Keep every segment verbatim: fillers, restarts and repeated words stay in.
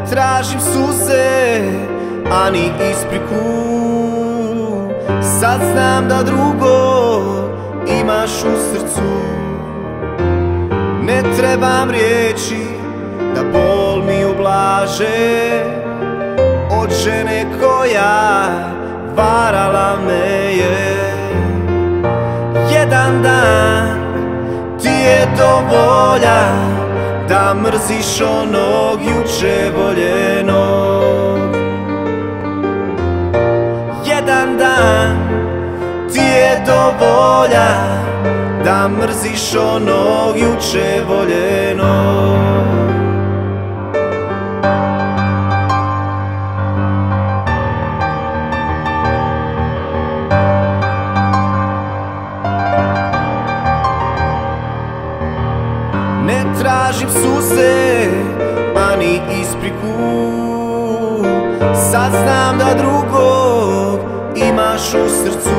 tražim suze, ani ispriku. Sad znam da drugo imaš u srcu. Ne trebam riječi da bol mi ublaže od žene koja varala me je. Jedan dan ti je dovoljan da mrziš onog juče voljenog. Jedan dan ti je dovoljan da mrziš onog juče voljenog. Ne tražim suze, ani ispriku. Sad znam da drugog imaš u srcu.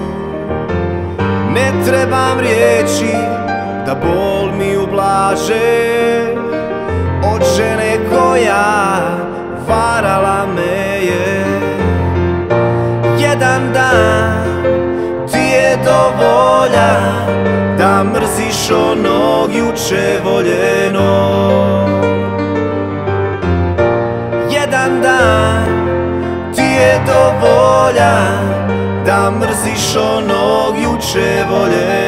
Ne trebam riječi da bol mi ublaže od žene koja varala me je. Jedan dan ti je dovoljan da mrziš onog juče voljenog. Jedan dan ti je dovoljan da mrziš onog juče voljenog.